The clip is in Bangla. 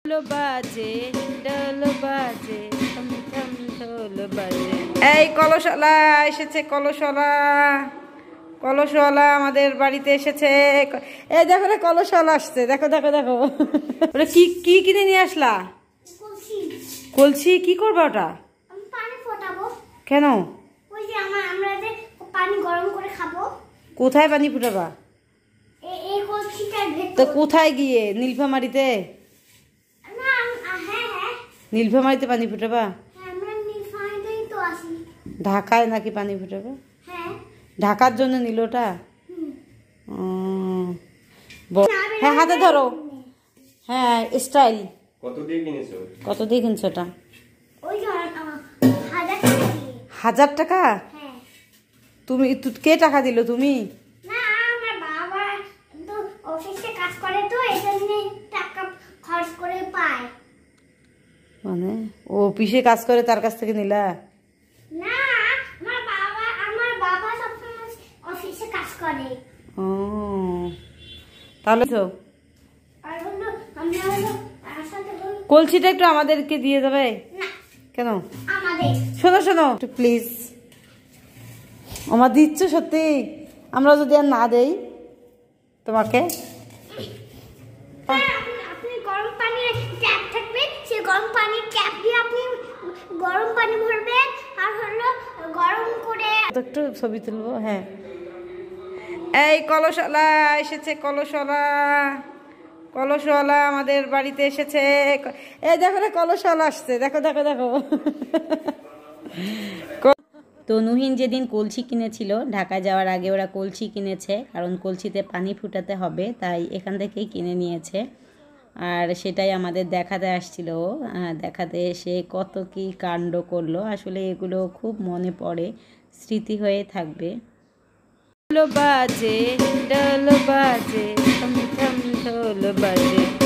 বাজে ঢোল বাজে থম থম ঢোল বাজে। এই কলসওয়ালা এসেছে, কলসওয়ালা আমাদের বাড়িতে এসেছে। এই দেখো রে, কলসওয়ালা আসছে, দেখো দেখো দেখো। ওটা কি কি কিনে নিয়ে আসলা? কলসি। কি করবা ওটা? কেন? কোথায় পানি ফুটাবা? তো কোথায় গিয়ে? নীলফামারিতে? নীলফামারিতে পানি ফুটাবা? ঢাকায় নাকি পানি ফুটাবা? ঢাকার জন্য নিল ওটা? হ্যাঁ, হাতে ধরো। হ্যাঁ, স্টাইল। কত দিয়ে কিনছো ওটা? 1000 টাকা? তুমি কে টাকা দিল? তুমি? মানে ও অফিসে কাজ করে, তার কাছ থেকে নিলা? তাহলে তো কলসিটা একটু আমাদেরকে দিয়ে দেবে? কেন? শোনো শোনো একটু প্লিজ, আমার দিচ্ছ সত্যি? আমরা যদি আর না দেই তোমাকে? একটু ছবি তুলবো। হ্যাঁ, এই কলসওয়ালা এসেছে, কলসওয়ালা আমাদের বাড়িতে এসেছে। এই দেখো রে, কলসওয়ালা আসছে, দেখো দেখো দেখো। তো নুহিন যেদিন কলসি কিনেছিল, ঢাকা যাওয়ার আগে ওরা কলসি কিনেছে, কারণ কলসিতে পানি ফুটাতে হবে, তাই এখান থেকেই কিনে নিয়েছে। আর সেটাই আমাদের দেখাতে আসছিল। দেখাতে এসে কত কি কাণ্ড করলো, আসলে এগুলো খুব মনে পড়ে, স্মৃতি হয়ে থাকবে। ঢোল বাজে ঢোল বাজে থম থম ঢোল বাজে।